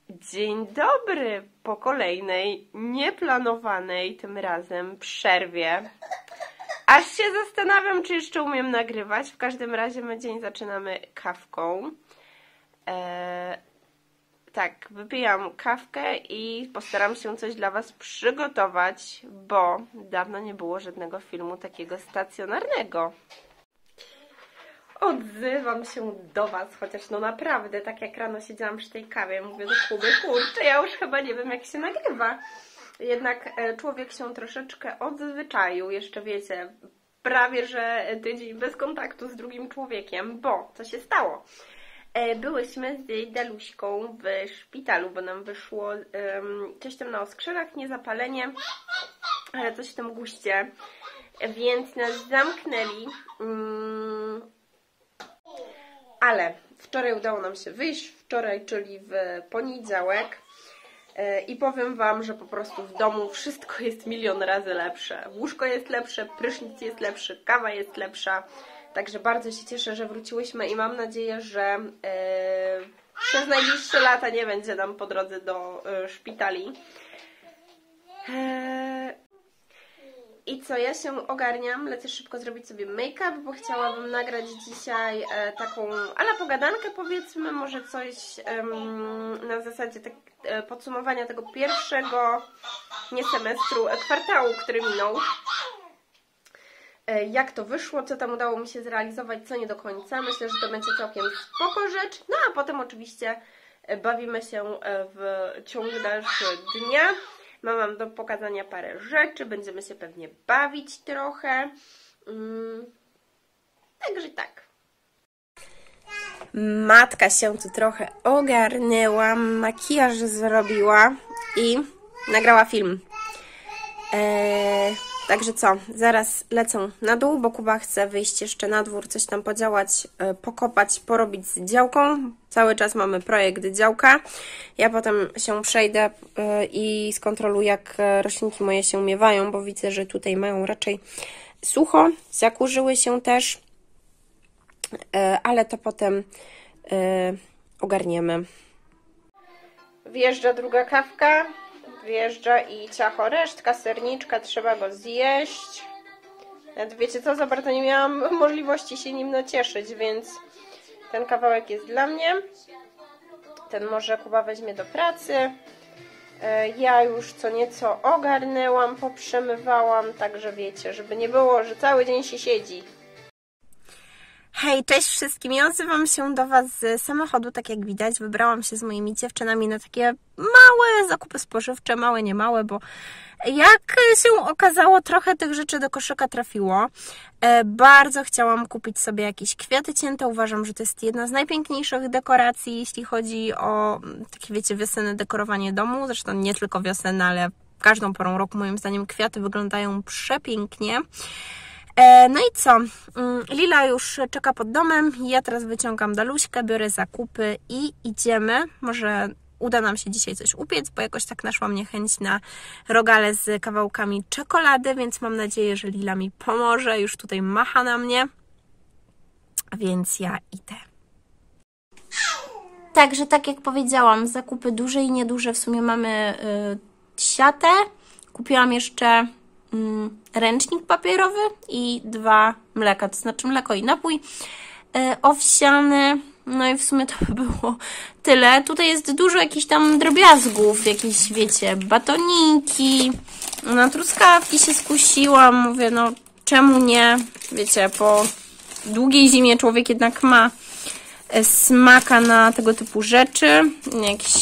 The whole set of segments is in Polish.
Dzień dobry po kolejnej, nieplanowanej tym razem przerwie. Aż się zastanawiam, czy jeszcze umiem nagrywać. W każdym razie my dzień zaczynamy kawką. Tak, wypijam kawkę i postaram się coś dla Was przygotować, bo dawno nie było żadnego filmu takiego stacjonarnego. Odzywam się do Was, chociaż no naprawdę, tak jak rano siedziałam przy tej kawie, mówię do Kuby, kurczę, ja już chyba nie wiem, jak się nagrywa. Jednak człowiek się troszeczkę odzwyczaił, jeszcze wiecie, prawie że tydzień bez kontaktu z drugim człowiekiem, bo co się stało? Byłyśmy z Daluśką w szpitalu, bo nam wyszło coś tam na oskrzelach, nie zapalenie, ale coś w tym guście, więc nas zamknęli. Ale wczoraj udało nam się wyjść, czyli w poniedziałek, i powiem Wam, że po prostu w domu wszystko jest milion razy lepsze. Łóżko jest lepsze, prysznic jest lepszy, kawa jest lepsza, także bardzo się cieszę, że wróciłyśmy i mam nadzieję, że przez najbliższe lata nie będzie nam po drodze do szpitali. I co, ja się ogarniam, lecę szybko zrobić sobie make-up, bo chciałabym nagrać dzisiaj taką ala pogadankę, powiedzmy, może coś na zasadzie podsumowania tego pierwszego, nie semestru, kwartału, który minął. Jak to wyszło, co tam udało mi się zrealizować, co nie do końca. Myślę, że to będzie całkiem spoko rzecz. No a potem oczywiście bawimy się w ciągu dalszego dnia. Mam do pokazania parę rzeczy, będziemy się pewnie bawić trochę. Także tak. Matka się tu trochę ogarnęła, makijaż zrobiła i nagrała film. Także co, zaraz lecę na dół, bo Kuba chce wyjść jeszcze na dwór, coś tam podziałać, pokopać, porobić z działką. Cały czas mamy projekt działka. Ja potem się przejdę i skontroluję, jak roślinki moje się umiewają, bo widzę, że tutaj mają raczej sucho, zakurzyły się też, ale to potem ogarniemy. Wjeżdża druga kawka. Wjeżdża i ciacho, resztka serniczka, trzeba go zjeść. Nawet wiecie co, za bardzo nie miałam możliwości się nim nacieszyć, więc ten kawałek jest dla mnie. Ten może Kuba weźmie do pracy. Ja już co nieco ogarnęłam, poprzemywałam, także wiecie, żeby nie było, że cały dzień się siedzi. Hej, cześć wszystkim, ja odzywam się do Was z samochodu, tak jak widać, wybrałam się z moimi dziewczynami na takie małe zakupy spożywcze, małe, nie małe, bo jak się okazało, trochę tych rzeczy do koszyka trafiło. Bardzo chciałam kupić sobie jakieś kwiaty cięte, uważam, że to jest jedna z najpiękniejszych dekoracji, jeśli chodzi o takie, wiecie, wiosenne dekorowanie domu, zresztą nie tylko wiosenne, ale każdą porą roku moim zdaniem kwiaty wyglądają przepięknie. No i co? Lila już czeka pod domem, ja teraz wyciągam Daluśkę, biorę zakupy i idziemy. Może uda nam się dzisiaj coś upiec, bo jakoś tak naszła mnie chęć na rogale z kawałkami czekolady, więc mam nadzieję, że Lila mi pomoże. Już tutaj macha na mnie, więc ja idę. Także tak jak powiedziałam, zakupy duże i nieduże, w sumie mamy siatę. Kupiłam jeszcze ręcznik papierowy i 2 mleka, to znaczy mleko i napój owsiany. No i w sumie to by było tyle. Tutaj jest dużo jakichś tam drobiazgów, jakieś, wiecie, batoniki. Na truskawki się skusiłam, mówię, no czemu nie? Wiecie, po długiej zimie człowiek jednak ma smaka na tego typu rzeczy. Jakieś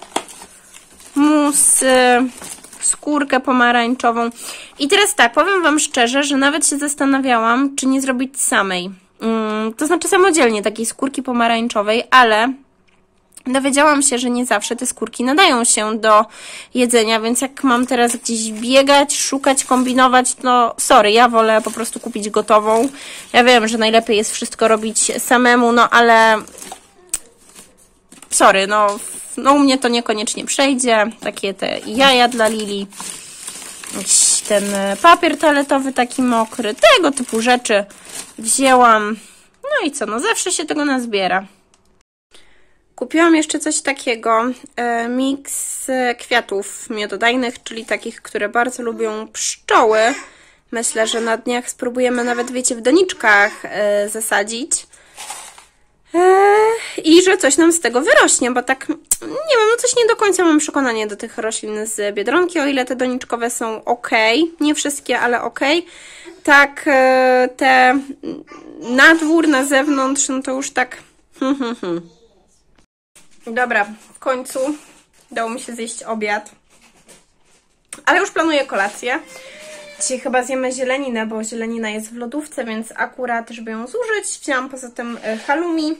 musy, skórkę pomarańczową. I teraz tak, powiem Wam szczerze, że nawet się zastanawiałam, czy nie zrobić samej. To znaczy samodzielnie takiej skórki pomarańczowej, ale dowiedziałam się, że nie zawsze te skórki nadają się do jedzenia, więc jak mam teraz gdzieś biegać, szukać, kombinować, no sorry, ja wolę po prostu kupić gotową. Ja wiem, że najlepiej jest wszystko robić samemu, no ale sorry, no u mnie to niekoniecznie przejdzie. Takie te jaja dla Lili, jakiś ten papier toaletowy taki mokry, tego typu rzeczy wzięłam. No i co, no zawsze się tego nazbiera. Kupiłam jeszcze coś takiego, miks kwiatów miododajnych, czyli takich, które bardzo lubią pszczoły. Myślę, że na dniach spróbujemy nawet, wiecie, w doniczkach zasadzić. I że coś nam z tego wyrośnie, bo tak, nie wiem, no coś nie do końca mam przekonanie do tych roślin z Biedronki, o ile te doniczkowe są ok, nie wszystkie, ale ok. Tak, te na dwór, na zewnątrz, no to już tak... Dobra, w końcu udało mi się zjeść obiad. Ale już planuję kolację. Dzisiaj chyba zjemy zieleninę, bo zielenina jest w lodówce, więc akurat, żeby ją zużyć, wzięłam poza tym halloumi.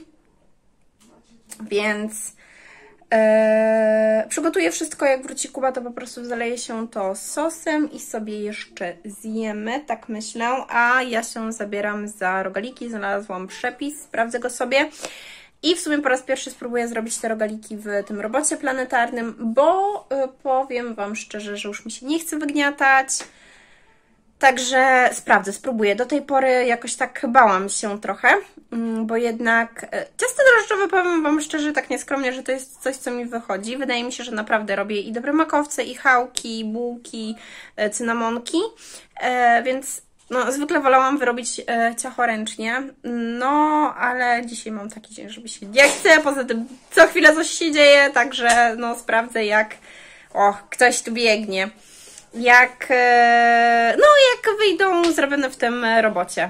Więc przygotuję wszystko, jak wróci Kuba, to po prostu zaleje się to sosem i sobie jeszcze zjemy, tak myślę. A ja się zabieram za rogaliki, znalazłam przepis, sprawdzę go sobie. I w sumie po raz pierwszy spróbuję zrobić te rogaliki w tym robocie planetarnym, bo powiem Wam szczerze, że już mi się nie chce wygniatać. Także sprawdzę, spróbuję. Do tej pory jakoś tak bałam się trochę, bo jednak ciasto drożdżowe, powiem Wam szczerze, tak nieskromnie, że to jest coś, co mi wychodzi. Wydaje mi się, że naprawdę robię i dobre makowce, i chałki, i bułki, cynamonki, więc no, zwykle wolałam wyrobić ciacho ręcznie, no ale dzisiaj mam taki dzień, żeby się nie chce, poza tym co chwilę coś się dzieje, także no sprawdzę jak, ktoś tu biegnie, jak wyjdą zrobione w tym robocie.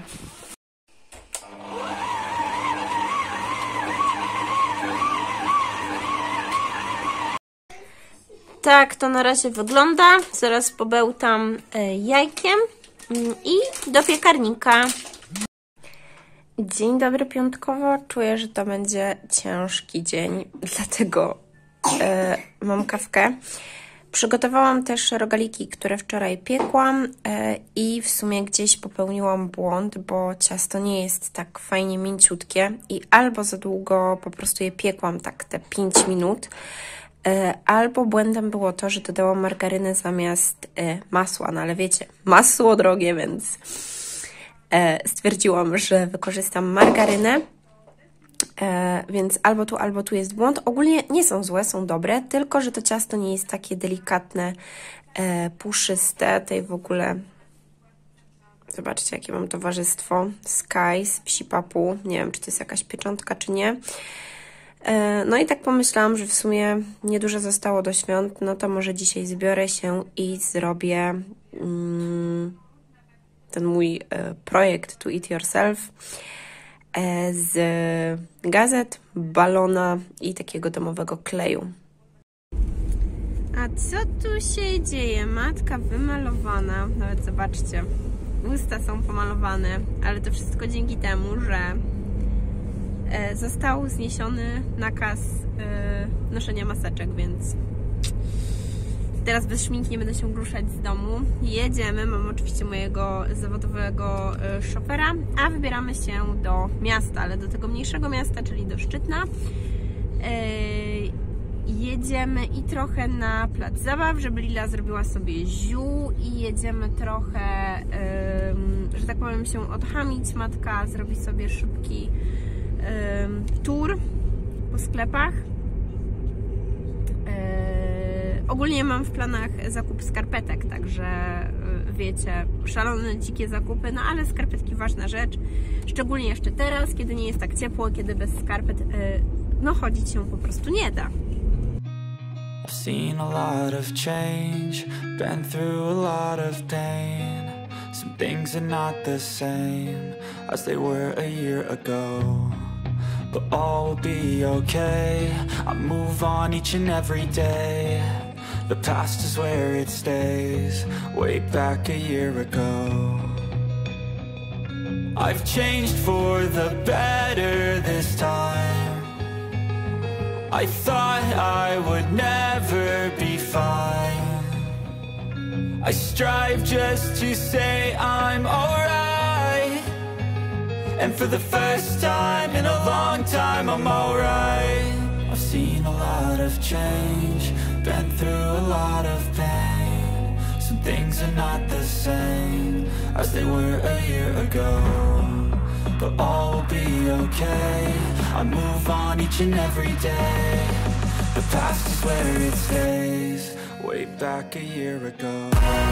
Tak to na razie wygląda, zaraz pobełtam jajkiem i do piekarnika. Dzień dobry piątkowo. Czuję, że to będzie ciężki dzień, dlatego mam kawkę. Przygotowałam też rogaliki, które wczoraj piekłam i w sumie gdzieś popełniłam błąd, bo ciasto nie jest tak fajnie mięciutkie i albo za długo po prostu je piekłam, tak te 5 minut, albo błędem było to, że dodałam margarynę zamiast masła, no ale wiecie, masło drogie, więc stwierdziłam, że wykorzystam margarynę, więc albo tu jest błąd. Ogólnie nie są złe, są dobre, tylko że to ciasto nie jest takie delikatne, puszyste. Tutaj w ogóle zobaczcie, jakie mam towarzystwo. Sky z Psi Papu. Nie wiem, czy to jest jakaś pieczątka, czy nie. No i tak pomyślałam, że w sumie niedużo zostało do świąt, no to może dzisiaj zbiorę się i zrobię ten mój projekt To Eat Yourself z gazet, balona i takiego domowego kleju. A co tu się dzieje? Matka wymalowana, nawet zobaczcie, usta są pomalowane, ale to wszystko dzięki temu, że został zniesiony nakaz noszenia maseczek, więc teraz bez szminki nie będę się ruszać z domu. Jedziemy, mam oczywiście mojego zawodowego szofera, a wybieramy się do miasta, ale do tego mniejszego miasta, czyli do Szczytna. Jedziemy i trochę na plac zabaw, żeby Lila zrobiła sobie ziół i jedziemy trochę, że tak powiem, się odchamić. Matka zrobi sobie szybki tour po sklepach. Ogólnie mam w planach zakup skarpetek, także wiecie, szalone, dzikie zakupy, no ale skarpetki ważna rzecz, szczególnie jeszcze teraz, kiedy nie jest tak ciepło, kiedy bez skarpet no chodzić się po prostu nie da. I've seen a lot of change, been through a lot of pain. Some things are not the same as they were a year ago. But all will be okay, I move on each and every day. The past is where it stays, way back a year ago. I've changed for the better this time. I thought I would never be fine. I strive just to say I'm alright. And for the first time in a long time I'm alright. I've seen a lot of change, been through a lot of pain. Some things are not the same as they were a year ago. but all will be okay. I move on each and every day. The past is where it stays. Way back a year ago.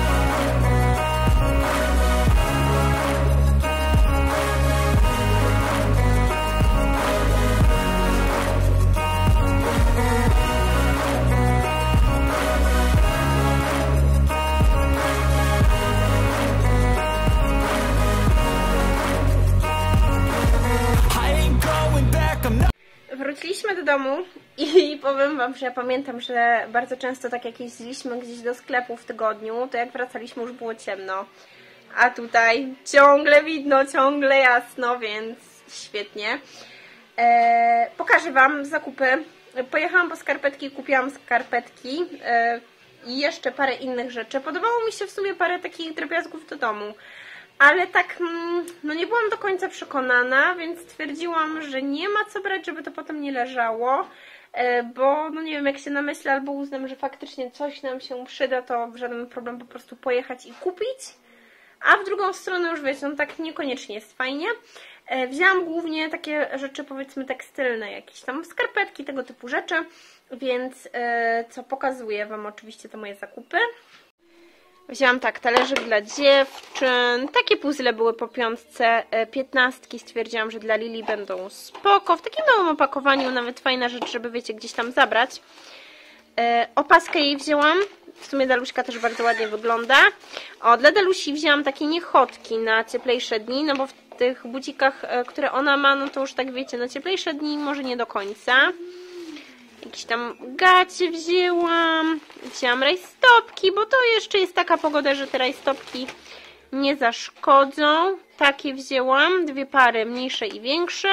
Wróciliśmy do domu i powiem wam, że ja pamiętam, że bardzo często tak jak jeździliśmy gdzieś do sklepu w tygodniu, to jak wracaliśmy już było ciemno. A tutaj ciągle widno, ciągle jasno, więc świetnie. Pokażę wam zakupy. Pojechałam po skarpetki, kupiłam skarpetki i jeszcze parę innych rzeczy. Podobało mi się w sumie parę takich drobiazgów do domu. Ale tak, no nie byłam do końca przekonana, więc stwierdziłam, że nie ma co brać, żeby to potem nie leżało, bo no nie wiem, jak się namyślę albo uznam, że faktycznie coś nam się przyda, to żaden problem po prostu pojechać i kupić, a w drugą stronę już wiecie, no tak niekoniecznie jest fajnie. Wzięłam głównie takie rzeczy powiedzmy tekstylne, jakieś tam skarpetki, tego typu rzeczy, więc co pokazuję wam oczywiście to moje zakupy. Wzięłam tak, talerzyk dla dziewczyn, takie puzzle były po piątce, 15, stwierdziłam, że dla Lili będą spoko, w takim małym opakowaniu, nawet fajna rzecz, żeby wiecie, gdzieś tam zabrać. Opaskę jej wzięłam, w sumie Daluśka też bardzo ładnie wygląda. O, dla Dalusi wzięłam takie niechotki na cieplejsze dni, no bo w tych bucikach, które ona ma, no to już tak wiecie, na cieplejsze dni może nie do końca. Jakieś tam gacie wzięłam rajstopki, bo to jeszcze jest taka pogoda, że te rajstopki nie zaszkodzą. Takie wzięłam, dwie pary, mniejsze i większe.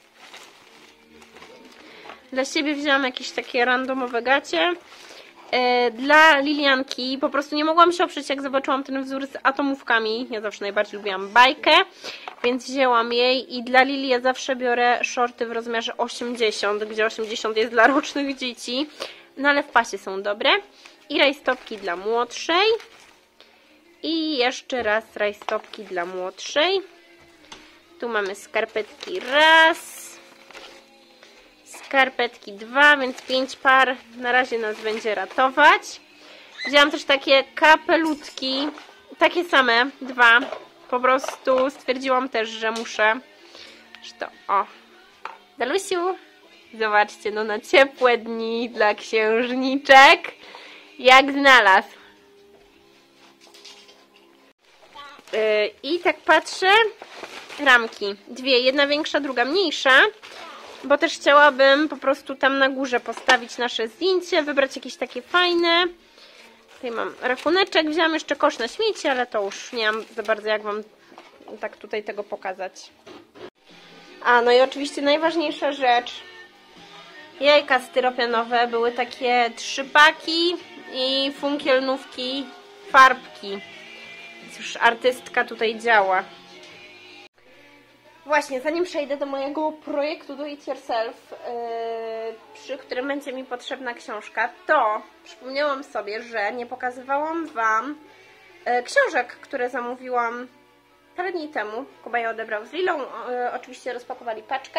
Dla siebie wzięłam jakieś takie randomowe gacie. Dla Lilianki po prostu nie mogłam się oprzeć, jak zobaczyłam ten wzór z atomówkami. Ja zawsze najbardziej lubiłam bajkę, więc wzięłam jej. I dla Lili ja zawsze biorę shorty w rozmiarze 80, gdzie 80 jest dla rocznych dzieci. No ale w pasie są dobre. I rajstopki dla młodszej. I jeszcze raz rajstopki dla młodszej. Tu mamy skarpetki raz. Skarpetki 2, więc 5 par na razie nas będzie ratować. Wzięłam też takie kapelutki, takie same, 2. Po prostu stwierdziłam też, że muszę. To, o. Dalusiu, zobaczcie, no na ciepłe dni dla księżniczek, jak znalazł. I tak patrzę, ramki, dwie, jedna większa, druga mniejsza. Bo też chciałabym po prostu tam na górze postawić nasze zdjęcie, wybrać jakieś takie fajne. Tutaj mam rachuneczek, wziąłam jeszcze kosz na śmieci, ale to już nie mam za bardzo jak wam tak tutaj tego pokazać. A, no i oczywiście najważniejsza rzecz. Jajka styropianowe, były takie 3 paki i funkielnówki, farbki. Więc już artystka tutaj działa. Właśnie, zanim przejdę do mojego projektu Do It Yourself, przy którym będzie mi potrzebna książka, to przypomniałam sobie, że nie pokazywałam wam książek, które zamówiłam parę dni temu. Kuba je odebrał z Lilą, oczywiście rozpakowali paczkę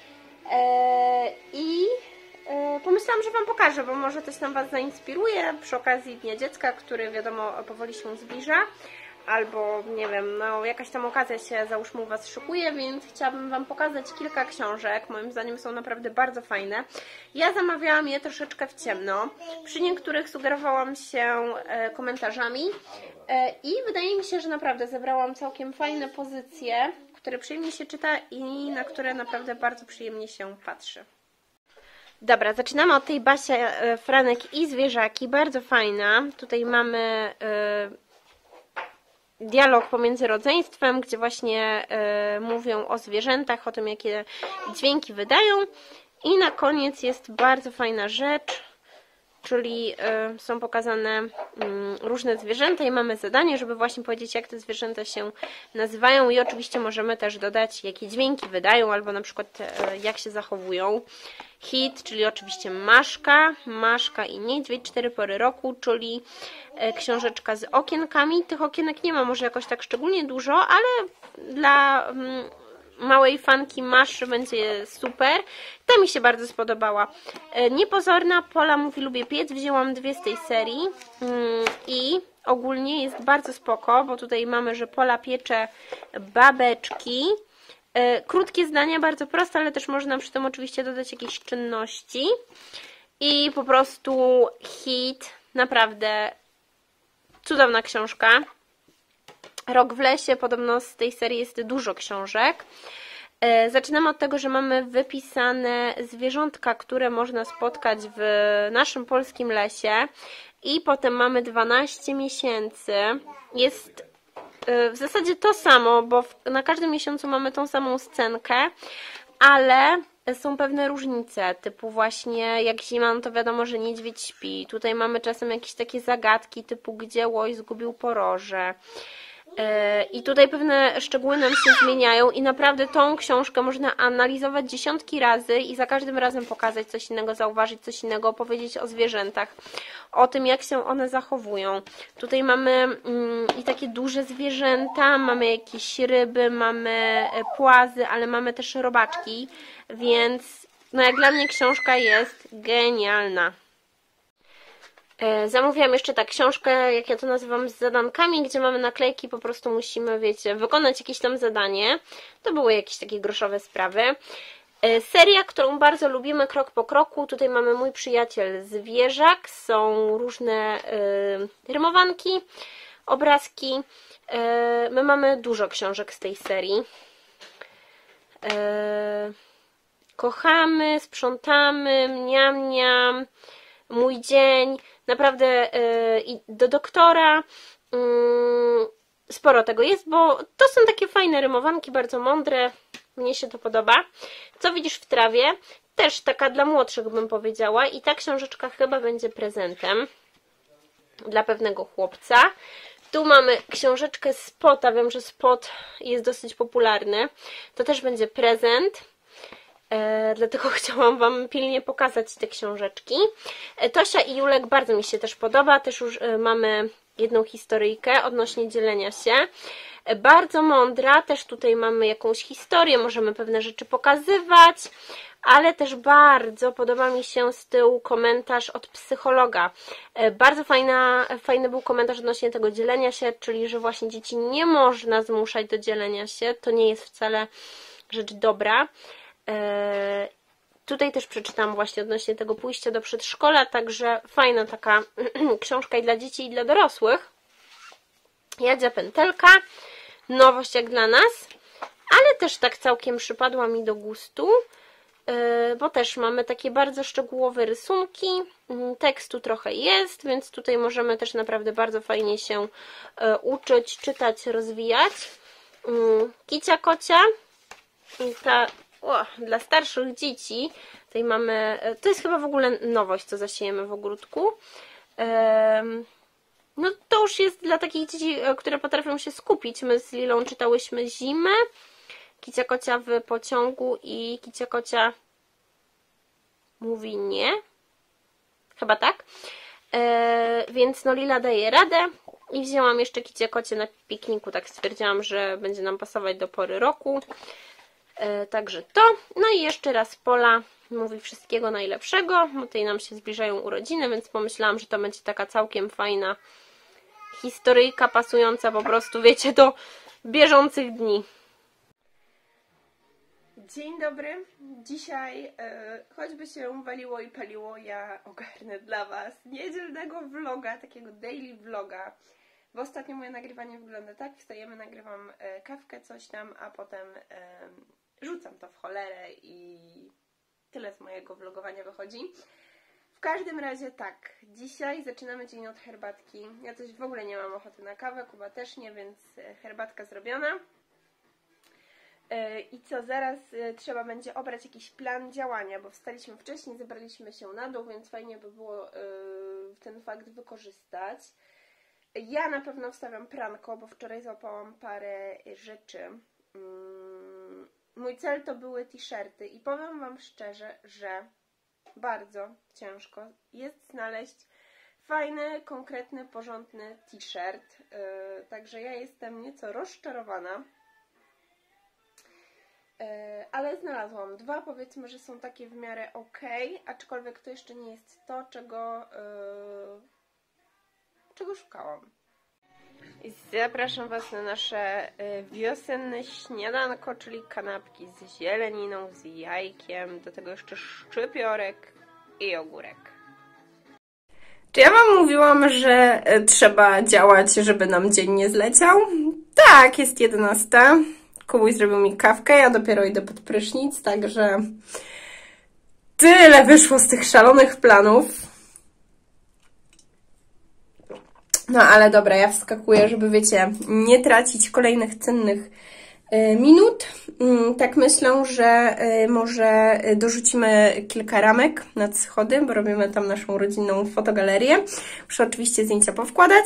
i pomyślałam, że wam pokażę, bo może coś tam was zainspiruje przy okazji Dnia Dziecka, który wiadomo powoli się zbliża. Albo, nie wiem, no jakaś tam okazja się, załóżmy, u was szykuje, więc chciałabym wam pokazać kilka książek. Moim zdaniem są naprawdę bardzo fajne. Ja zamawiałam je troszeczkę w ciemno. Przy niektórych sugerowałam się komentarzami i wydaje mi się, że naprawdę zebrałam całkiem fajne pozycje, które przyjemnie się czyta i na które naprawdę bardzo przyjemnie się patrzy. Dobra, zaczynamy od tej Basia Franek i zwierzaki. Bardzo fajna. Tutaj mamy dialog pomiędzy rodzeństwem, gdzie właśnie mówią o zwierzętach, o tym, jakie dźwięki wydają. I na koniec jest bardzo fajna rzecz, czyli są pokazane różne zwierzęta i mamy zadanie, żeby właśnie powiedzieć, jak te zwierzęta się nazywają i oczywiście możemy też dodać, jakie dźwięki wydają, albo na przykład jak się zachowują. Hit, czyli oczywiście Maszka i Niedźwiedź, 4 pory roku, czyli książeczka z okienkami. Tych okienek nie ma może jakoś tak szczególnie dużo, ale dla małej fanki Maszy będzie super. Ta mi się bardzo spodobała. Niepozorna, Pola mówi lubię piec, wzięłam 2 z tej serii i ogólnie jest bardzo spoko, bo tutaj mamy, że Pola piecze babeczki. Krótkie zdania, bardzo proste, ale też można przy tym oczywiście dodać jakieś czynności. I po prostu hit, naprawdę cudowna książka. Rok w lesie, podobno z tej serii jest dużo książek. Zaczynamy od tego, że mamy wypisane zwierzątka, które można spotkać w naszym polskim lesie. I potem mamy 12 miesięcy. Jest w zasadzie to samo, bo na każdym miesiącu mamy tą samą scenkę, ale są pewne różnice, typu właśnie jak zima, no to wiadomo, że niedźwiedź śpi. Tutaj mamy czasem jakieś takie zagadki, typu gdzie łoś zgubił poroże. I tutaj pewne szczegóły nam się zmieniają i naprawdę tą książkę można analizować dziesiątki razy i za każdym razem pokazać coś innego, zauważyć coś innego, opowiedzieć o zwierzętach, o tym jak się one zachowują. Tutaj mamy i takie duże zwierzęta, mamy jakieś ryby, mamy płazy, ale mamy też robaczki, więc no jak dla mnie książka jest genialna. Zamówiłam jeszcze tak książkę, jak ja to nazywam, z zadankami, gdzie mamy naklejki, po prostu musimy, wiecie, wykonać jakieś tam zadanie. To były jakieś takie groszowe sprawy. Seria, którą bardzo lubimy, Krok po kroku. Tutaj mamy Mój przyjaciel zwierzak, są różne rymowanki, obrazki. My mamy dużo książek z tej serii. Kochamy, sprzątamy, mniam, mniam, Mój dzień, naprawdę i do doktora. Sporo tego jest, bo to są takie fajne rymowanki, bardzo mądre. Mnie się to podoba. Co widzisz w trawie? Też taka dla młodszych bym powiedziała i ta książeczka chyba będzie prezentem dla pewnego chłopca. Tu mamy książeczkę Spota, wiem, że Spot jest dosyć popularny. To też będzie prezent. Dlatego chciałam Wam pilnie pokazać te książeczki. Tosia i Julek bardzo mi się też podoba. Też już mamy jedną historyjkę odnośnie dzielenia się. Bardzo mądra. Też tutaj mamy jakąś historię. Możemy pewne rzeczy pokazywać. Ale też bardzo podoba mi się z tyłu komentarz od psychologa. Bardzo fajny był komentarz odnośnie tego dzielenia się, czyli że właśnie dzieci nie można zmuszać do dzielenia się. To nie jest wcale rzecz dobra. Tutaj też przeczytałam właśnie odnośnie tego pójścia do przedszkola, także fajna taka książka i dla dzieci, i dla dorosłych. Jadzia Pętelka, nowość jak dla nas, ale też tak całkiem przypadła mi do gustu, bo też mamy takie bardzo szczegółowe rysunki, tekstu trochę jest, więc tutaj możemy też naprawdę bardzo fajnie się uczyć, czytać, rozwijać. Kicia Kocia, ta dla starszych dzieci. Tutaj mamy, to jest chyba w ogóle nowość, co zasiejemy w ogródku. No to już jest dla takich dzieci, które potrafią się skupić. My z Lilą czytałyśmy Zimę, Kicia Kocia w pociągu i Kicia Kocia mówi nie. Chyba tak. Więc no Lila daje radę. I wzięłam jeszcze Kicie Kocie na pikniku. Tak stwierdziłam, że będzie nam pasować do pory roku. Także to. No i jeszcze raz Pola mówi wszystkiego najlepszego, bo tutaj nam się zbliżają urodziny, więc pomyślałam, że to będzie taka całkiem fajna historyjka pasująca po prostu, wiecie, do bieżących dni. Dzień dobry. Dzisiaj, choćby się waliło i paliło, ja ogarnę dla Was niedzielnego vloga, takiego daily vloga. Bo ostatnio moje nagrywanie wygląda tak, wstajemy, nagrywam kawkę, coś tam, a potem rzucam to w cholerę i tyle z mojego vlogowania wychodzi. W każdym razie tak, dzisiaj zaczynamy dzień od herbatki. Ja coś w ogóle nie mam ochoty na kawę, Kuba też nie, więc herbatka zrobiona. I co, zaraz trzeba będzie obrać jakiś plan działania, bo wstaliśmy wcześniej, zebraliśmy się na dół, więc fajnie by było ten fakt wykorzystać. Ja na pewno wstawiam pranko, bo wczoraj złapałam parę rzeczy. Mój cel to były t-shirty i powiem Wam szczerze, że bardzo ciężko jest znaleźć fajny, konkretny, porządny t-shirt. Także ja jestem nieco rozczarowana. ale znalazłam dwa, powiedzmy, że są takie w miarę ok, aczkolwiek to jeszcze nie jest to, czego szukałam. I zapraszam Was na nasze wiosenne śniadanko, czyli kanapki z zieleniną, z jajkiem, do tego jeszcze szczypiorek i ogórek. Czy ja Wam mówiłam, że trzeba działać, żeby nam dzień nie zleciał? Tak, jest 11. Kubuś zrobił mi kawkę, ja dopiero idę pod prysznic, także tyle wyszło z tych szalonych planów. No ale dobra, ja wskakuję, żeby wiecie, nie tracić kolejnych cennych minut. Tak myślę, że może dorzucimy kilka ramek na schody, bo robimy tam naszą rodzinną fotogalerię. Muszę oczywiście zdjęcia powkładać.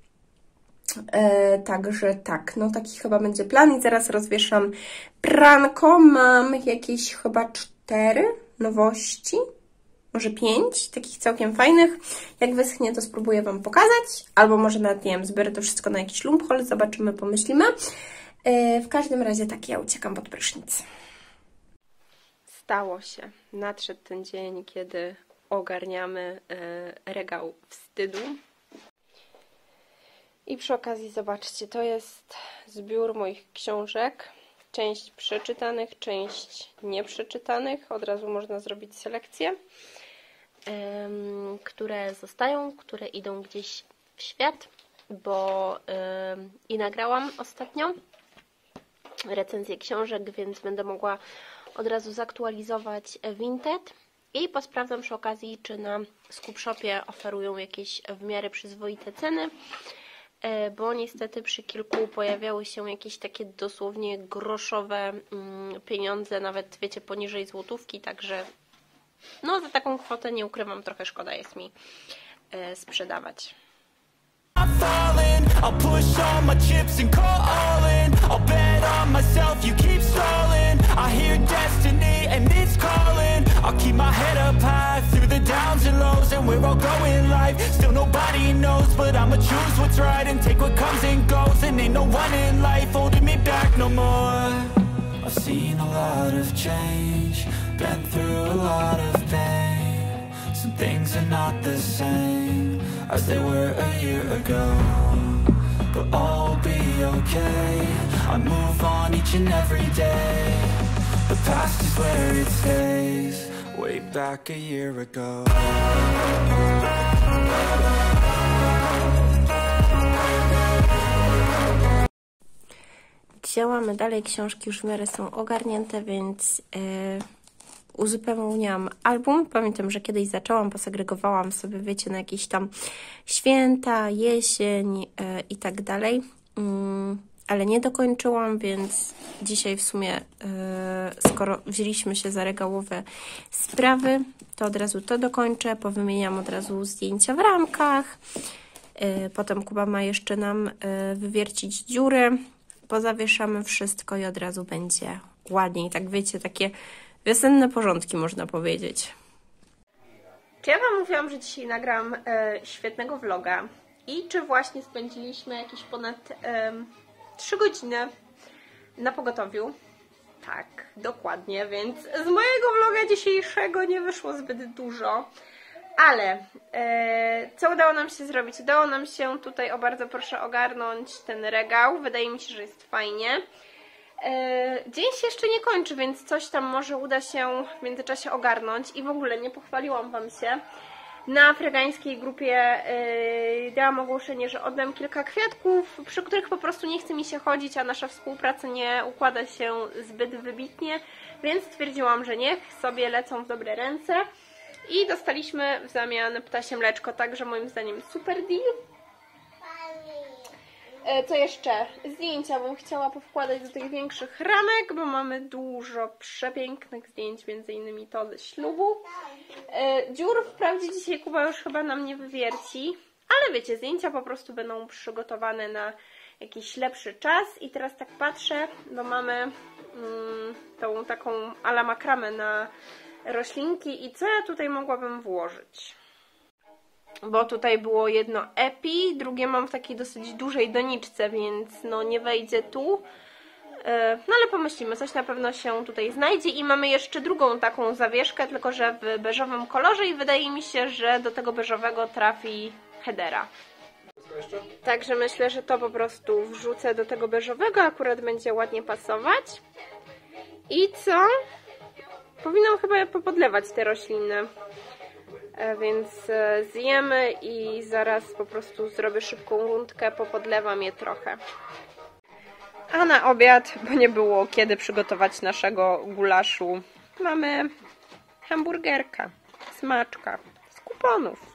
Także tak, no taki chyba będzie plan i zaraz rozwieszam pranko. Mam jakieś chyba 4 nowości, może 5, takich całkiem fajnych. Jak wyschnie, to spróbuję Wam pokazać, albo może nawet, nie wiem, zbiorę to wszystko na jakiś lumpol, zobaczymy, pomyślimy. W każdym razie tak, ja uciekam pod prysznic. Stało się. Nadszedł ten dzień, kiedy ogarniamy regał wstydu. I przy okazji zobaczcie, to jest zbiór moich książek. Część przeczytanych, część nieprzeczytanych. Od razu można zrobić selekcję. Które zostają, które idą gdzieś w świat, bo i nagrałam ostatnio recenzję książek, więc będę mogła od razu zaktualizować Vinted i posprawdzam przy okazji, czy na Skupshopie oferują jakieś w miarę przyzwoite ceny, bo niestety przy kilku pojawiały się jakieś takie dosłownie groszowe pieniądze, nawet wiecie, poniżej złotówki, także no za taką kwotę, nie ukrywam, trochę szkoda jest mi sprzedawać. I'll push all my chips and call all in. I'll bet on myself, you keep stalling. I hear destiny and it's calling. I'll keep my head up high through the downs and lows, and we're all going live. Still nobody knows, but I'ma choose what's right and take what comes and goes. And ain't no one in life holding me back no more. I've seen a lot of change, been through a lot of pain. Some things are not the same as they were a year ago, but all will be okay. I move on each and every day. The past is where it stays, way back a year ago. Działamy dalej, książki już w miarę są ogarnięte, więc uzupełniam album. Pamiętam, że kiedyś zaczęłam, posegregowałam sobie, wiecie, na jakieś tam święta, jesień i tak dalej, ale nie dokończyłam, więc dzisiaj w sumie, skoro wzięliśmy się za regałowe sprawy, to od razu to dokończę, powymieniam od razu zdjęcia w ramkach, potem Kuba ma jeszcze nam wywiercić dziury, pozawieszamy wszystko i od razu będzie ładniej, tak wiecie, takie wiosenne porządki, można powiedzieć. Czy ja Wam mówiłam, że dzisiaj nagram świetnego vloga i czy właśnie spędziliśmy jakieś ponad 3 godziny na pogotowiu? Tak, dokładnie, więc z mojego vloga dzisiejszego nie wyszło zbyt dużo, ale co udało nam się zrobić? Udało nam się tutaj, o bardzo proszę, ogarnąć ten regał. Wydaje mi się, że jest fajnie. Dzień się jeszcze nie kończy, więc coś tam może uda się w międzyczasie ogarnąć i w ogóle nie pochwaliłam Wam się. Na fregańskiej grupie dałam ogłoszenie, że oddam kilka kwiatków, przy których po prostu nie chce mi się chodzić, a nasza współpraca nie układa się zbyt wybitnie, więc stwierdziłam, że niech sobie lecą w dobre ręce i dostaliśmy w zamian ptasie mleczko, także moim zdaniem super deal. Co jeszcze? Zdjęcia bym chciała powkładać do tych większych ramek, bo mamy dużo przepięknych zdjęć, między innymi to ze ślubu. Dziur wprawdzie dzisiaj Kuba już chyba nam nie wywierci, ale wiecie, zdjęcia po prostu będą przygotowane na jakiś lepszy czas. I teraz tak patrzę, bo mamy tą taką a la makramę na roślinki i co ja tutaj mogłabym włożyć? Bo tutaj było jedno epi, drugie mam w takiej dosyć dużej doniczce, więc no nie wejdzie tu. No ale pomyślimy, coś na pewno się tutaj znajdzie i mamy jeszcze drugą taką zawieszkę, tylko że w beżowym kolorze i wydaje mi się, że do tego beżowego trafi headera. Także myślę, że to po prostu wrzucę do tego beżowego, akurat będzie ładnie pasować. I co? Powinnam chyba popodlewać te rośliny. Więc zjemy i zaraz po prostu zrobię szybką rundkę, popodlewam je trochę. A na obiad, bo nie było kiedy przygotować naszego gulaszu, mamy hamburgerka, smaczka z kuponów.